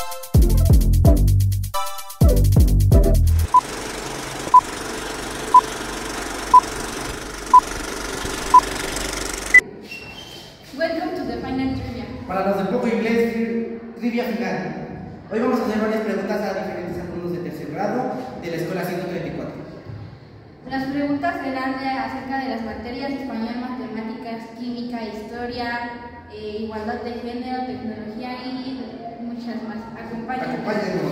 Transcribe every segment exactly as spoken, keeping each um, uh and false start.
Welcome to the final trivia. Para los del poco inglés, trivia final. Hoy vamos a hacer varias preguntas a diferentes alumnos de tercer grado de la escuela ciento treinta y cuatro. Las preguntas serán de, acerca de las materias español, matemáticas, química, historia, eh, igualdad de género, tecnología y muchas más. Acompáñenos. Acompáñenos.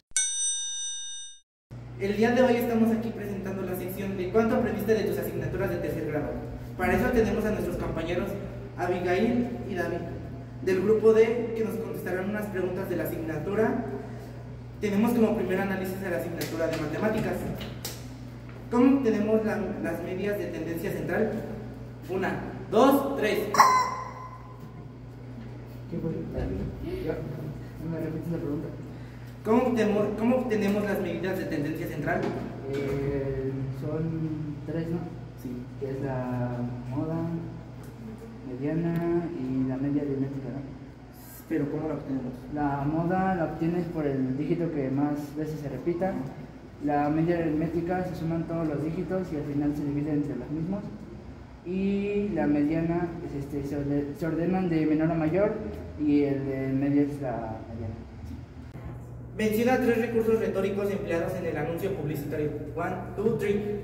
El día de hoy estamos aquí presentando la sección de ¿cuánto aprendiste de tus asignaturas de tercer grado? Para eso tenemos a nuestros compañeros Abigail y David del grupo D, que nos contestarán unas preguntas de la asignatura. Tenemos como primer análisis de la asignatura de matemáticas. ¿Cómo tenemos la, las medias de tendencia central? Una, dos, tres. ¿Qué fue? ¿No me repites la pregunta? ¿Cómo obtenemos, ¿Cómo obtenemos las medidas de tendencia central? Eh, son tres, ¿no? Sí. Que es la moda, mediana y la media aritmética, ¿no? Pero ¿cómo la obtenemos? La moda la obtienes por el dígito que más veces se repita. La media aritmética se suman todos los dígitos y al final se divide entre los mismos. Y la mediana es este, se, orde, se ordenan de menor a mayor y el de media es la mediana. Menciona tres recursos retóricos empleados en el anuncio publicitario. One, two, three.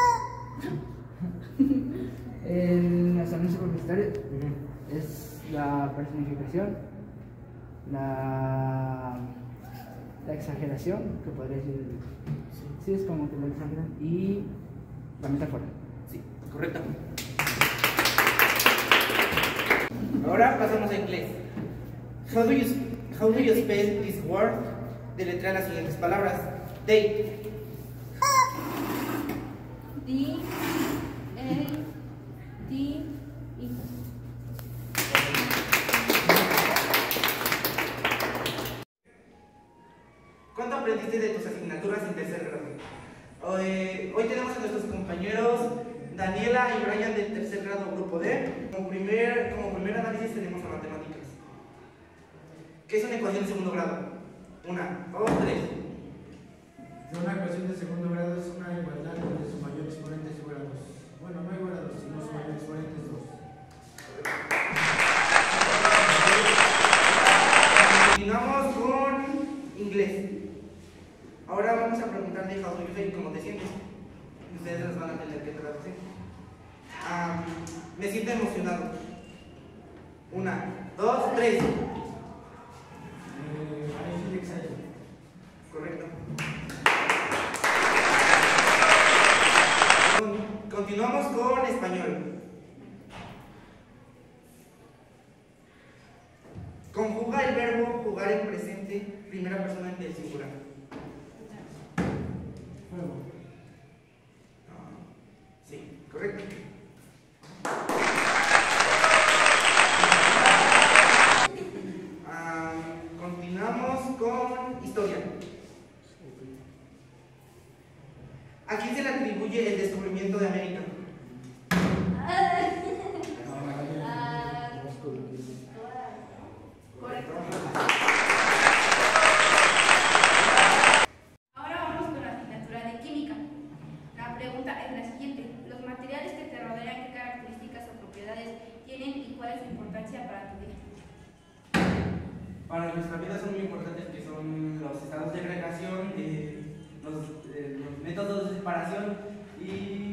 En los anuncios publicitarios uh-huh. es la personificación, la, la exageración, que podría decir, sí. sí, es como que la exageran, y la metáfora. Sí, correcto. Ahora pasamos a inglés. How do you, how do you spell this word? Deletrea las siguientes palabras. Date. D, A, D, E. ¿Cuánto aprendiste de tus asignaturas en tercer grado? Hoy, hoy tenemos a nuestros compañeros Daniela y Brian del tercer grado grupo D. Como primer, como primer análisis tenemos a matemáticas. ¿Qué es una ecuación de segundo grado? Una, dos, tres. Una ecuación de segundo grado es una igualdad donde su mayor exponente es igual a dos. Bueno, no igual a dos, sino su mayor exponente es dos. Continuamos con inglés. Ahora vamos a preguntarle how do you feel, cómo te sientes. Ustedes nos van a tener que traducir. Ah, me siento emocionado. Una, dos, tres. Eh, I feel excited. Correcto. Continuamos con español. Conjuga el verbo jugar en presente, primera persona del singular. Juego. Sí, correcto. Ah, continuamos con historia. ¿A quién se le atribuye el descubrimiento de América? Ahora vamos con la asignatura de química. La pregunta es la siguiente. Los materiales que te rodean, ¿qué características o propiedades tienen y cuál es su importancia para tu vida? Para nuestra vida son muy importantes, que son los estados de agregación, eh, los, eh, los métodos de separación y